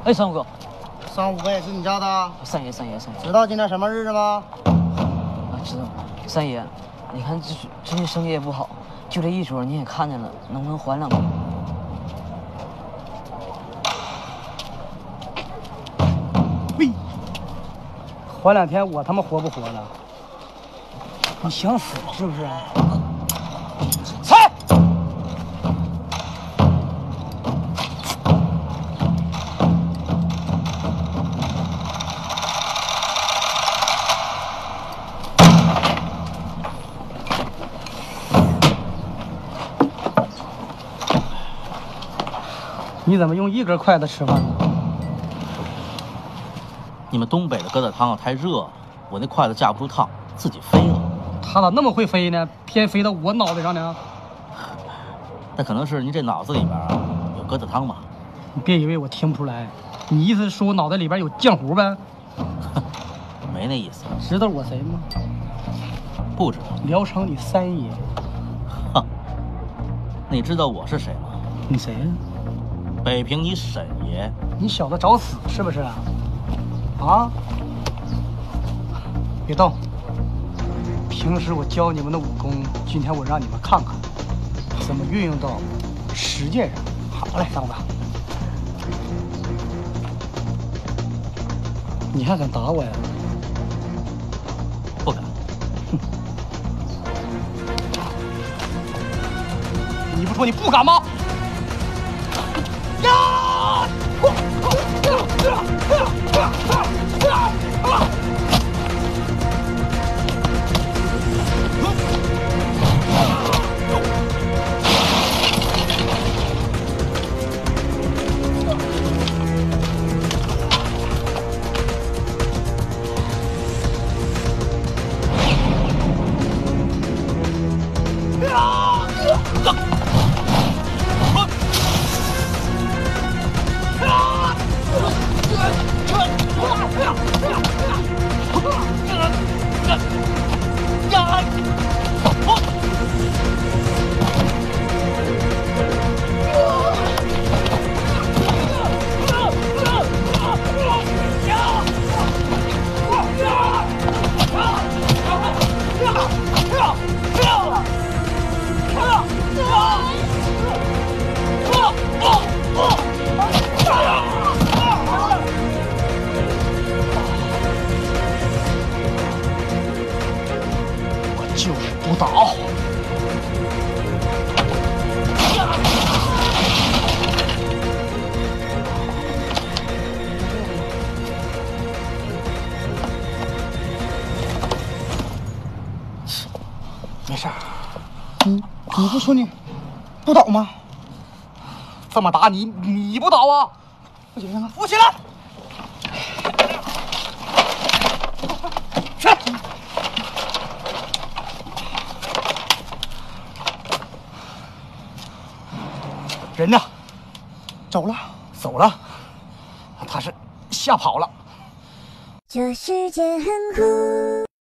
哎，三五哥， 3、5个也是你家的？ 三爷， 知道今天什么日子吗？ 啊，知道。三爷，你看最近生意也不好，就这一桌你也看见了，能不能还2瓶？ 喂，缓2天我他妈活不活了？你想死是不是？ 菜。 你怎么用1根筷子吃饭呢？ 你们东北的疙瘩汤太热，我那筷子架不住烫，自己飞了。 他咋那么会飞呢？偏飞到我脑袋上呢？ 那可能是您这脑子里边有疙瘩汤吧？ 你别以为我听不出来，你意思是说我脑袋里边有浆糊呗？ 没那意思。 知道我谁吗？ 不知道。 聊城你三爷。 哼，你知道我是谁吗？ 你谁呀？ 北平你沈爷。 你小子找死是不是啊？啊！别动！平时我教你们的武功，今天我让你们看看怎么运用到实践上。好嘞，三五哥，你还敢打我呀？ 不敢。 你不说你不敢吗？呀！就是不倒。没事儿。你不说你不倒吗？这么打你不倒啊？扶起来！扶起来！去！人呢？走了，走了。他是吓跑了。 这世界很酷。